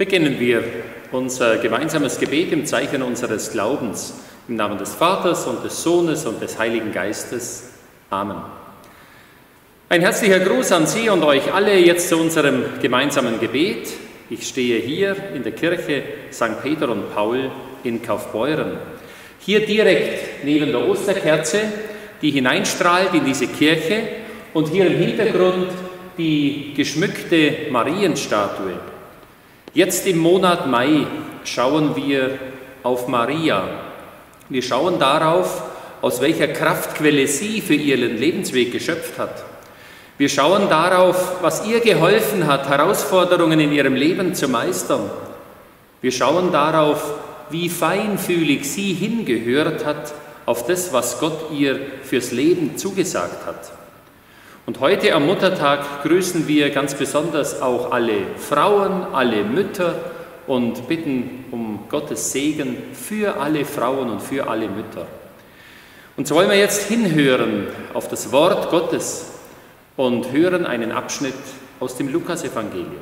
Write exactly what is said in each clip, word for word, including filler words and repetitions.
beginnen wir unser gemeinsames Gebet im Zeichen unseres Glaubens. Im Namen des Vaters und des Sohnes und des Heiligen Geistes. Amen. Ein herzlicher Gruß an Sie und euch alle jetzt zu unserem gemeinsamen Gebet. Ich stehe hier in der Kirche Sankt Peter und Paul in Kaufbeuren. Hier direkt neben der Osterkerze, die hineinstrahlt in diese Kirche, und hier im Hintergrund die geschmückte Marienstatue. Jetzt im Monat Mai schauen wir auf Maria. Wir schauen darauf, aus welcher Kraftquelle sie für ihren Lebensweg geschöpft hat. Wir schauen darauf, was ihr geholfen hat, Herausforderungen in ihrem Leben zu meistern. Wir schauen darauf, wie feinfühlig sie hingehört hat auf das, was Gott ihr fürs Leben zugesagt hat. Und heute am Muttertag grüßen wir ganz besonders auch alle Frauen, alle Mütter und bitten um Gottes Segen für alle Frauen und für alle Mütter. Und so wollen wir jetzt hinhören auf das Wort Gottes und hören einen Abschnitt aus dem Lukasevangelium.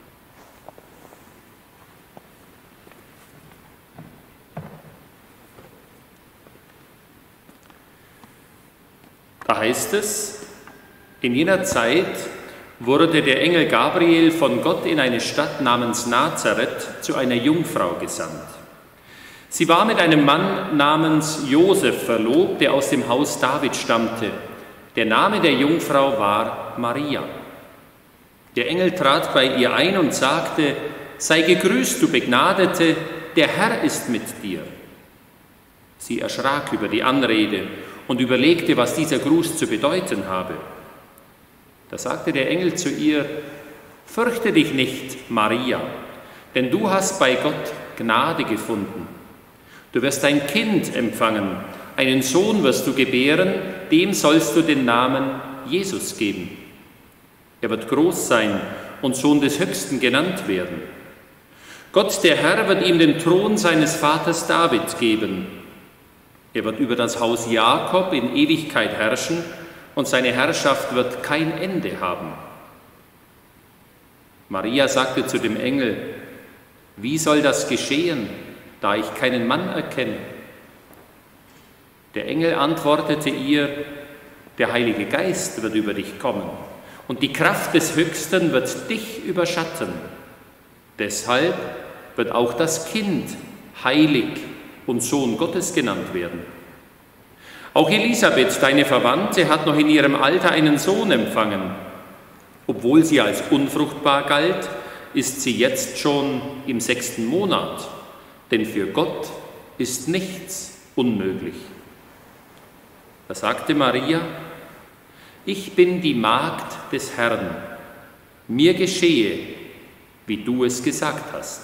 Da heißt es: In jener Zeit wurde der Engel Gabriel von Gott in eine Stadt namens Nazareth zu einer Jungfrau gesandt. Sie war mit einem Mann namens Josef verlobt, der aus dem Haus David stammte. Der Name der Jungfrau war Maria. Der Engel trat bei ihr ein und sagte: Sei gegrüßt, du Begnadete, der Herr ist mit dir. Sie erschrak über die Anrede und überlegte, was dieser Gruß zu bedeuten habe. Da sagte der Engel zu ihr: Fürchte dich nicht, Maria, denn du hast bei Gott Gnade gefunden. Du wirst ein Kind empfangen, einen Sohn wirst du gebären, dem sollst du den Namen Jesus geben. Er wird groß sein und Sohn des Höchsten genannt werden. Gott, der Herr, wird ihm den Thron seines Vaters David geben. Er wird über das Haus Jakob in Ewigkeit herrschen, und seine Herrschaft wird kein Ende haben. Maria sagte zu dem Engel: Wie soll das geschehen, da ich keinen Mann erkenne? Der Engel antwortete ihr: Der Heilige Geist wird über dich kommen, und die Kraft des Höchsten wird dich überschatten. Deshalb wird auch das Kind heilig und Sohn Gottes genannt werden. Auch Elisabeth, deine Verwandte, hat noch in ihrem Alter einen Sohn empfangen. Obwohl sie als unfruchtbar galt, ist sie jetzt schon im sechsten Monat, denn für Gott ist nichts unmöglich. Da sagte Maria: Ich bin die Magd des Herrn, mir geschehe, wie du es gesagt hast.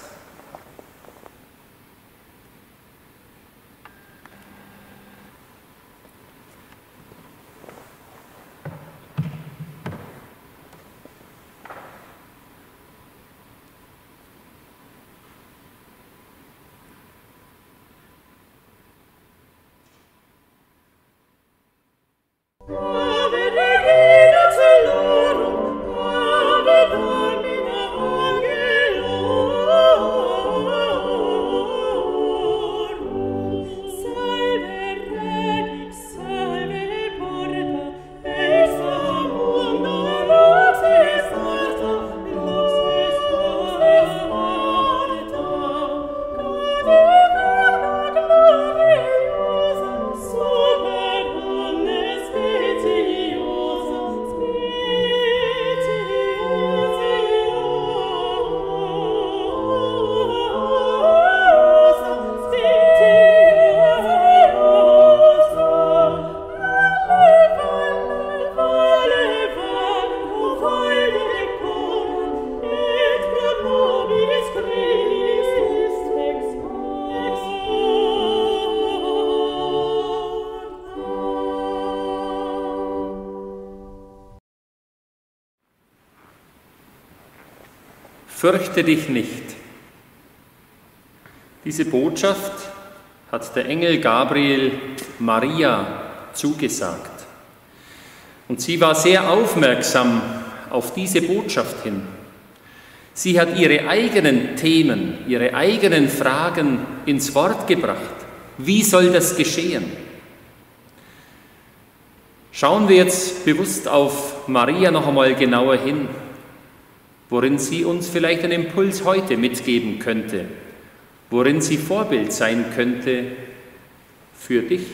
Fürchte dich nicht. Diese Botschaft hat der Engel Gabriel Maria zugesagt. Und sie war sehr aufmerksam auf diese Botschaft hin. Sie hat ihre eigenen Themen, ihre eigenen Fragen ins Wort gebracht. Wie soll das geschehen? Schauen wir jetzt bewusst auf Maria noch einmal genauer hin, worin sie uns vielleicht einen Impuls heute mitgeben könnte, worin sie Vorbild sein könnte für dich.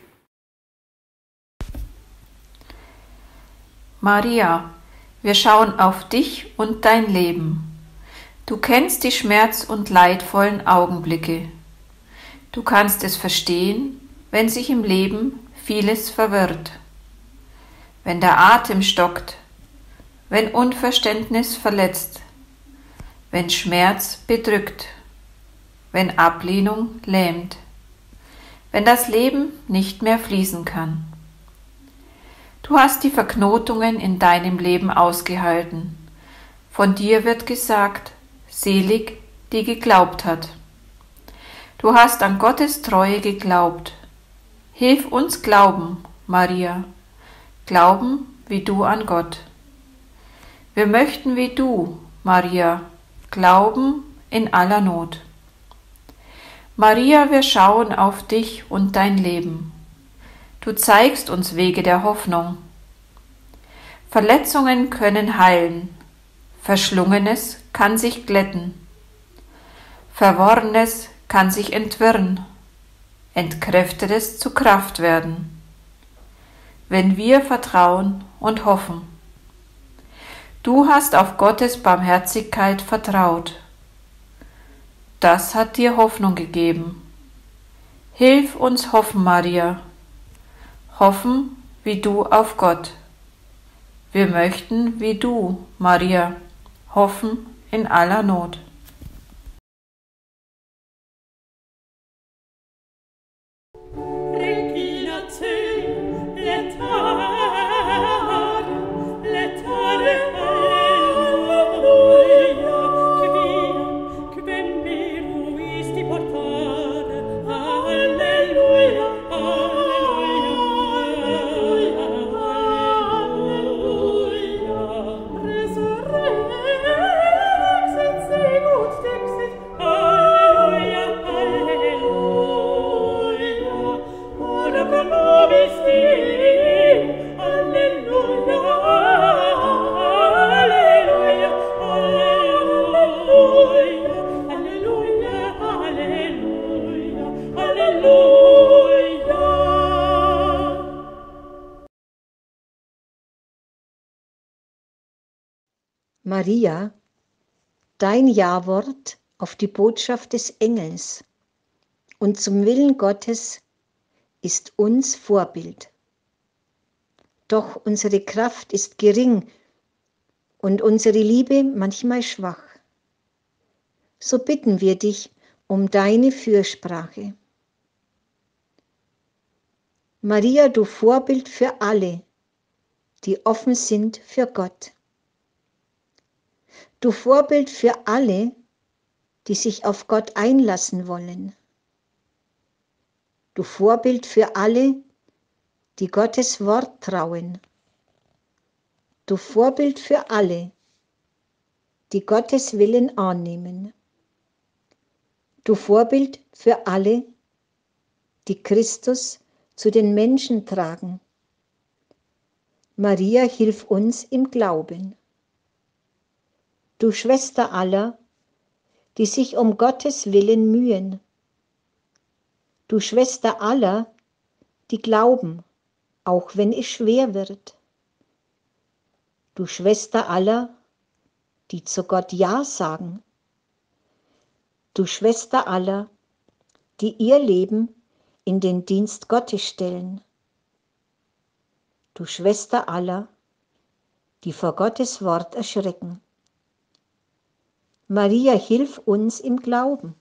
Maria, wir schauen auf dich und dein Leben. Du kennst die schmerz- und leidvollen Augenblicke. Du kannst es verstehen, wenn sich im Leben vieles verwirrt. Wenn der Atem stockt, wenn Unverständnis verletzt, wenn Schmerz bedrückt, wenn Ablehnung lähmt, wenn das Leben nicht mehr fließen kann. Du hast die Verknotungen in deinem Leben ausgehalten. Von dir wird gesagt, selig, die geglaubt hat. Du hast an Gottes Treue geglaubt. Hilf uns glauben, Maria, glauben wie du an Gott. Wir möchten wie du, Maria, glauben in aller Not. Maria, wir schauen auf dich und dein Leben. Du zeigst uns Wege der Hoffnung. Verletzungen können heilen, Verschlungenes kann sich glätten, Verworrenes kann sich entwirren, Entkräftetes zu Kraft werden, wenn wir vertrauen und hoffen. Du hast auf Gottes Barmherzigkeit vertraut. Das hat dir Hoffnung gegeben. Hilf uns hoffen, Maria, hoffen wie du auf Gott. Wir möchten wie du, Maria, hoffen in aller Not. Maria, dein Ja-Wort auf die Botschaft des Engels und zum Willen Gottes ist uns Vorbild. Doch unsere Kraft ist gering und unsere Liebe manchmal schwach. So bitten wir dich um deine Fürsprache. Maria, du Vorbild für alle, die offen sind für Gott. Du Vorbild für alle, die sich auf Gott einlassen wollen. Du Vorbild für alle, die Gottes Wort trauen. Du Vorbild für alle, die Gottes Willen annehmen. Du Vorbild für alle, die Christus zu den Menschen tragen. Maria, hilf uns im Glauben. Du Schwester aller, die sich um Gottes Willen mühen. Du Schwester aller, die glauben, auch wenn es schwer wird. Du Schwester aller, die zu Gott Ja sagen. Du Schwester aller, die ihr Leben in den Dienst Gottes stellen. Du Schwester aller, die vor Gottes Wort erschrecken. Maria, hilf uns im Glauben.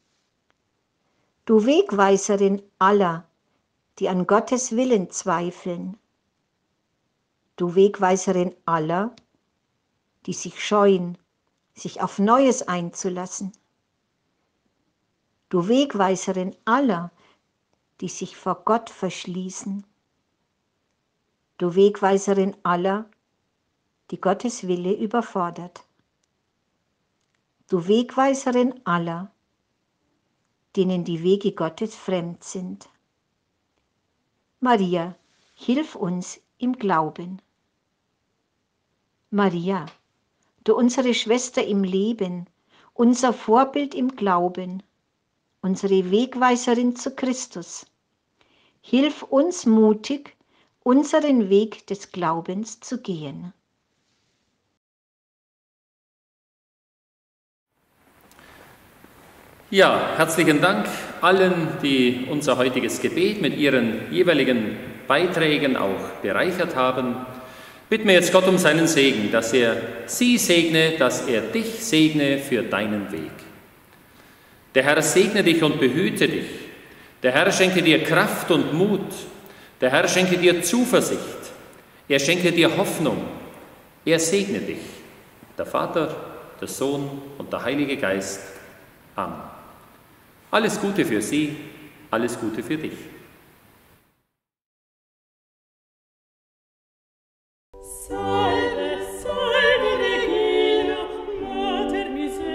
Du Wegweiserin aller, die an Gottes Willen zweifeln. Du Wegweiserin aller, die sich scheuen, sich auf Neues einzulassen. Du Wegweiserin aller, die sich vor Gott verschließen. Du Wegweiserin aller, die Gottes Wille überfordert. du Wegweiserin aller, denen die Wege Gottes fremd sind. Maria, hilf uns im Glauben. Maria, du unsere Schwester im Leben, unser Vorbild im Glauben, unsere Wegweiserin zu Christus, hilf uns mutig, unseren Weg des Glaubens zu gehen. Ja, herzlichen Dank allen, die unser heutiges Gebet mit ihren jeweiligen Beiträgen auch bereichert haben. Bitten wir jetzt Gott um seinen Segen, dass er sie segne, dass er dich segne für deinen Weg. Der Herr segne dich und behüte dich. Der Herr schenke dir Kraft und Mut. Der Herr schenke dir Zuversicht. Er schenke dir Hoffnung. Er segne dich. Der Vater, der Sohn und der Heilige Geist. Amen. Alles Gute für Sie, alles Gute für dich. Salve, salve Regina, Mater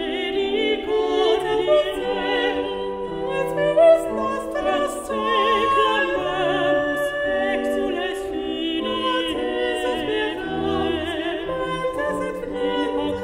misericordiae, et spes nostras secundus, exules Filii, et spiritus, et hoc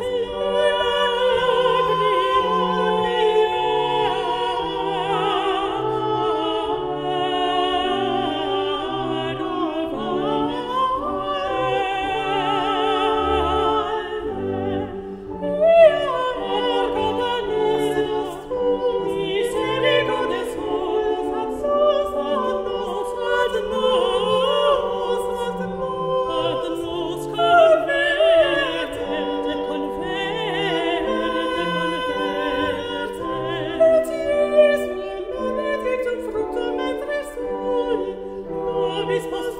Bis